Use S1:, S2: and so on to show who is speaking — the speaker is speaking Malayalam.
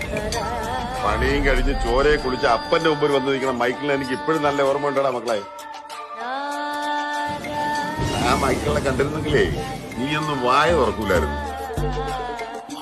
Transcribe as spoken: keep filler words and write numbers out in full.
S1: പണിയും കഴിഞ്ഞ് ചോരയെ കുളിച്ച് അപ്പന്റെ മുമ്പിൽ വന്ന് നിൽക്കുന്ന മൈക്കിളിനെ എനിക്ക് ഇപ്പോഴും നല്ല ഓർമ്മ ഉണ്ടടാ മക്കളെ. ആ മൈക്കിളിനെ കണ്ടിരുന്നെങ്കിലേ നീയൊന്നും വായ തുറക്കൂലായിരുന്നു.